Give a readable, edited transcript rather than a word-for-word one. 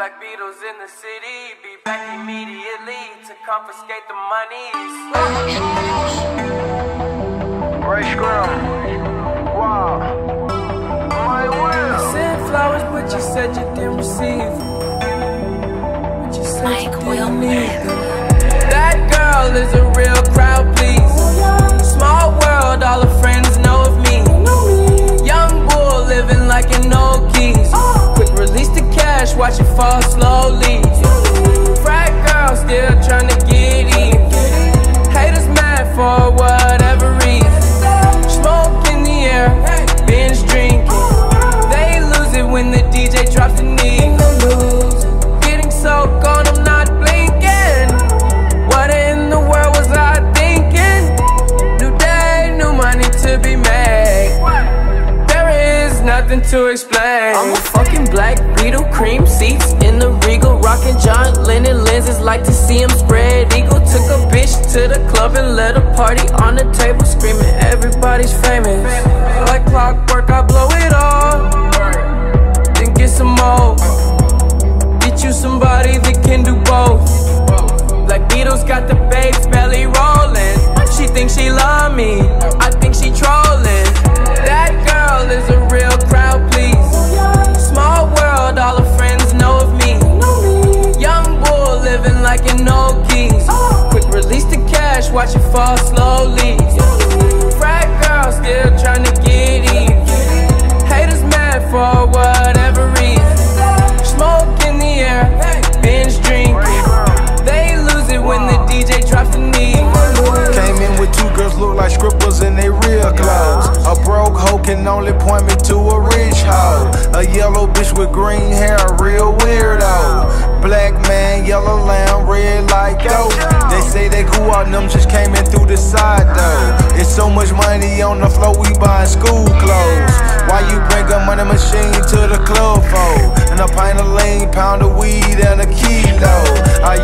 Black Beatles in the city, be back immediately to confiscate the monies. Ray Scrum. Wow. My will. Sent flowers, but you said you didn't receive. But you said you didn't need them. That girl is a real crowd, please. Small world, all her friends know of me. Young bull living like an old keys. Quick release the cash, watch it fall slowly. Frat girl still trying to get in. Haters mad for whatever reason. Smoke in the air, binge drinking. They lose it when the DJ drops the knee. Getting so gone, I'm not blinking. What in the world was I thinking? New day, new money to be made. There is nothing to explain. I'm a fucking Black Beetle, cream seats in the Regal, rocking John Lennon lenses, like to see him spread eagle. Took a bitch to the club and let a party on the table, screaming everybody's famous. Like clockwork, I blow it all, then get some more. Get you somebody that can do both. Black Beatles got the babes belly rolling. She thinks she love me, I think she trolling. That girl is a real crowd, please. Small world, all her friends know of me. Young bull living like an old keys. Quick release the cash, watch it fall slowly. Frat girl still trying to get in. Haters mad for whatever reason. Smoke in the air, binge drinking. They lose it when the DJ drops the knee. Came in with two girls look like scribbles in they real clothes. A broke hoe can only point me to a rich hoe. A yellow bitch with green hair, a real weirdo. Black man, yellow lamb, red like dope. They say they cool out, them just came in through the side though. It's so much money on the floor, we buying school clothes. Why you bring a money machine to the club for? And a pint of lean, pound of weed, and a kilo. I